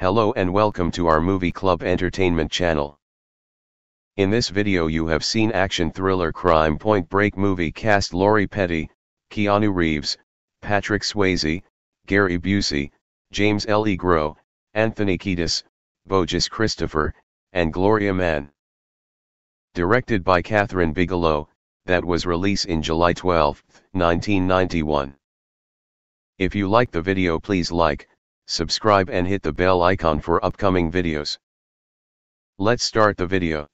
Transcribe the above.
Hello and welcome to our Movie Club Entertainment channel. In this video you have seen action thriller crime Point Break movie cast Lori Petty, Keanu Reeves, Patrick Swayze, Gary Busey, James L. E. Groh, Anthony Kiedis, Bogus Christopher, and Gloria Mann. Directed by Kathryn Bigelow, that was released in July 12, 1991. If you like the video, please like, subscribe and hit the bell icon for upcoming videos. Let's start the video.